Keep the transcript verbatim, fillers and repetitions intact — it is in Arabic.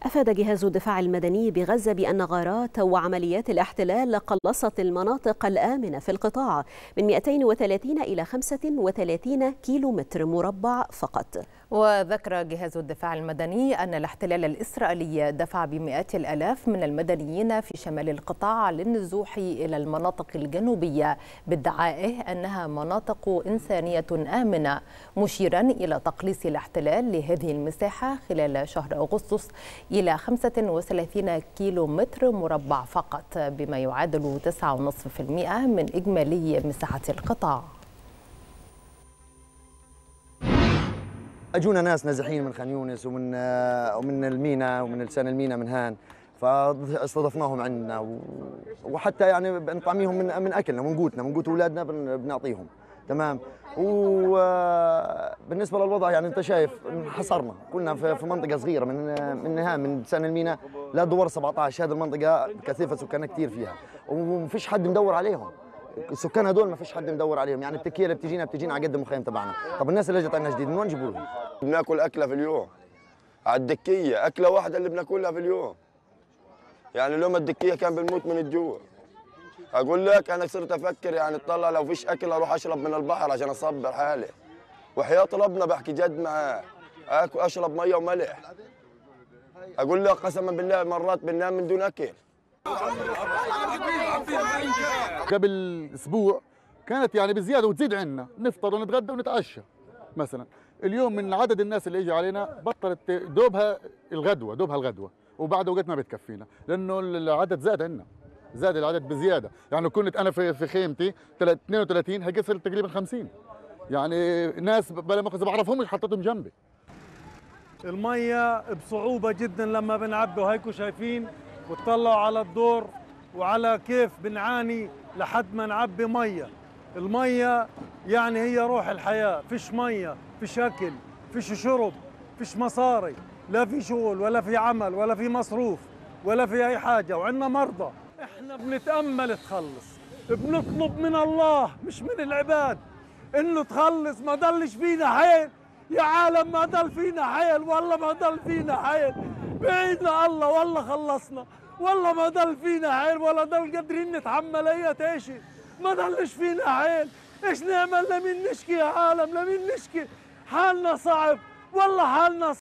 أفاد جهاز الدفاع المدني بغزة بأن غارات وعمليات الاحتلال قلصت المناطق الآمنة في القطاع من مئتين وثلاثين إلى خمسة وثلاثين كيلو متر مربع فقط. وذكر جهاز الدفاع المدني أن الاحتلال الإسرائيلي دفع بمئات الآلاف من المدنيين في شمال القطاع للنزوح إلى المناطق الجنوبية بادعائه أنها مناطق إنسانية آمنة، مشيرا إلى تقليص الاحتلال لهذه المساحة خلال شهر أغسطس إلى خمسة وثلاثين كيلو متر مربع فقط، بما يعادل تسعة فاصلة خمسة بالمئة من إجمالي مساحة القطاع. اجونا ناس نازحين من خان يونس ومن ومن المينا ومن لسان المينا من هان، فاستضفناهم عندنا وحتى يعني بنطعميهم من من اكلنا من قوتنا من قوت اولادنا بنعطيهم. تمام. وبالنسبه للوضع يعني انت شايف انحصرنا كلنا في منطقه صغيره من من هان من لسان المينا لدور سبعة عشر. هذه المنطقه كثيفه سكانها كثير فيها ومفيش حد مدور عليهم. السكان هذول ما فيش حد مدور عليهم، يعني التكيه اللي بتجينا بتجينا على قد المخيم تبعنا. طب الناس اللي اجت عندنا جديد من وين جيبوا لهم؟ بناكل اكله في اليوم على الدكيه، اكله واحده اللي بناكلها في اليوم. يعني لو ما الدكيه كان بنموت من الجوع. اقول لك انا صرت افكر يعني اطلع لو فيش اكل اروح اشرب من البحر عشان اصبر حالي. وحياة ربنا بحكي جد معاه اكل اشرب ميه وملح. اقول لك قسما بالله مرات بننام من دون اكل. قبل اسبوع كانت يعني بزياده وتزيد عندنا، نفطر ونتغدى ونتعشى مثلا. اليوم من عدد الناس اللي اجى علينا بطلت دوبها الغدوه دوبها الغدوه وبعد وقت ما بتكفينا، لانه العدد زاد عندنا، زاد العدد بزياده. يعني كنت انا في في خيمتي اثنين وثلاثين هيك صرت تقريبا خمسين. يعني ناس بلا مؤاخذه بعرفهمش حطيتهم جنبي. الميه بصعوبه جدا لما بنعبي، وهيكم شايفين وتطلعوا على الدور وعلى كيف بنعاني لحد ما نعبي ميه. الميه يعني هي روح الحياه، فيش ميه فيش اكل فيش شرب فيش مصاري، لا في شغل ولا في عمل ولا في مصروف ولا في اي حاجه، وعندنا مرضى. احنا بنتامل تخلص، بنطلب من الله مش من العباد انه تخلص. ما ضلش فينا حيل يا عالم، ما ضل فينا حيل، والله ما ضل فينا حيل، بعيدنا الله والله خلصنا، والله ما ضل فينا حيل ولا ضل قادرين نتحمل اي شيء، ما ضلش فينا حيل. ايش نعمل؟ لمين نشكي يا عالم؟ لمين نشكي؟ حالنا صعب والله، حالنا